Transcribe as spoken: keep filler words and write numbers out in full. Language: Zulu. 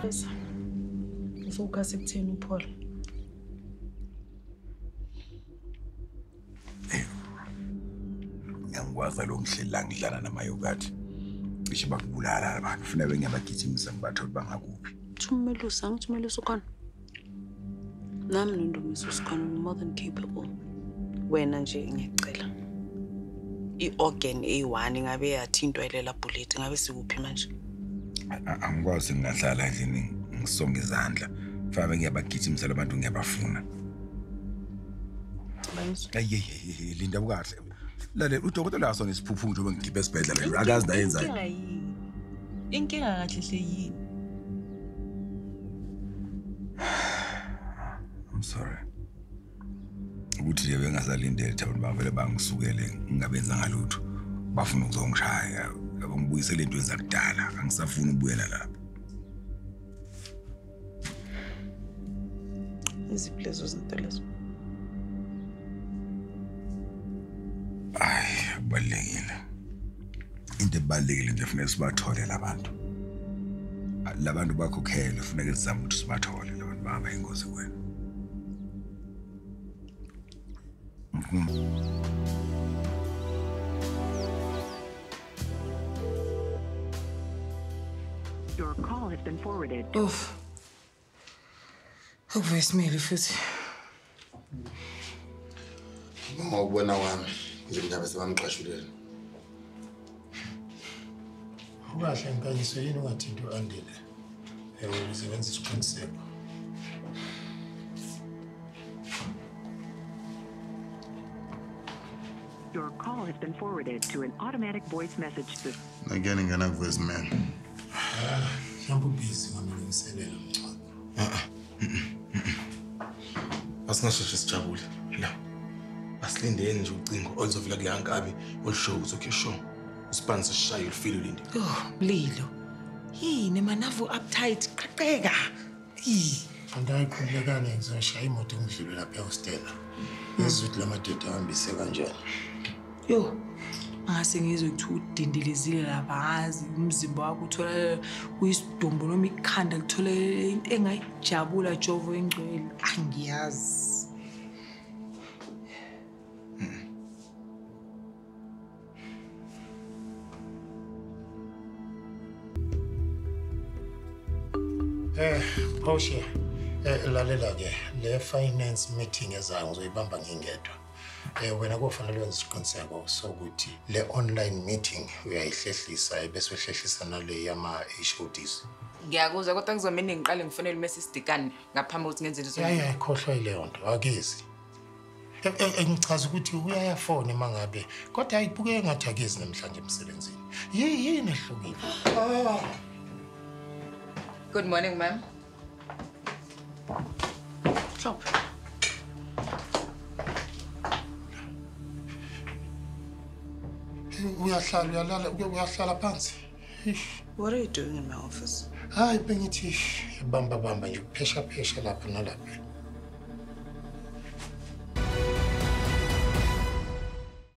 Yes. Focus ekutheni uPaul. Ngiyangwaza lo ngihleli ngidlala namayogati. Cishe bakubulala abantu. Ufuna bengiyabagijimisa ngibathola bangakuphi. Thumelusa, ngithumelusa khona. Nami noNdumiso sikhona more than capable. Wena nje ngiyacela. I-organ A one ingabe yathintwa ilela bullet ngabe sikuphi manje? Angikwazi ngingahlala endlini ngisonga izandla. Fana ngiyabagijimisa labantu ngiyabafuna. Hey Linda bukahle. Lale udokotela yasona isiphuphu njengoba ngigibe esibhedlela akazi nayenza. Inkinga yini? Inkinga kahle hle yini? I'm sorry. Ukuthi nje bengasalindele ukuthi abantu bavele bangisukele ngingabenza ngalutho. Bafuna ukuzongishaya, bangibuyisele into ezakudala, angisafuni ukubuyela lapha. Iziphi lezo zinto lezo? Ay, kubalulekile. Into ebalulekile nje kufanele sibathole labantu. Labantu bakhokhele kufanele sizame ukuthi sibathole labantu baba ingozi kuwena. Your call has been forwarded. Oof. Ukuvesmile futhi. Ngokubona wami izindaba sebamxashulela. Ukahle nkanyiso yini ungathinti uandile. Eh usebenza isiqiniseko. Your call has been forwarded to an automatic voice message system. Again, ngana voice man. Ah, mhlawumbe busy ngamlungiselela mncane. Ah. Asingasho sijabule. La. Asilindele nje ucingo oluzovela kule yankabi olushow uzokhe show. Usipani sishaya ulifile Lindi. Oh, Mlilo. Yini manavu uptight qaqeka. Eh. Andayikhulekane ngizoshaya imoto ngidlule lapha eHostela. Yezuthi lamadoda ahambise kanjani. Yo. Angase ngizwe ukuthi udindelezile lapha azi umzimba wakho uthola uyisidumbu noma ikhanda lithole into engayijabula Jovo engcwele. Angiyazi. Eh, Poshe. Eh lalela ke le finance meeting ezayo ngizoyibamba ngingedwa. Eh wena kufanele wenze isiqiniseko sokuthi le online meeting uyayihlehlisa bese uhlehlisa nale yama H O Ds. Ngiyakuzwa kodwa ngizomene ngiqale ngifonele uMessis Dikana ngaphambi kokuthi ngenze lezo. Yeah yeah khohlwa ileyo nto akizi. Eh ngichaza ukuthi uyayafona mangabe kodwa ayibuke engathi akizi namhlanje emsebenzini. Yini ehlukile? Ah. Good morning, ma'am. Hlophe. Uyahlala uyalala uyahlala phansi. What are you doing in my office? Hayi bengithi bamba bamba nje kuphesha phesha lapha nalapha.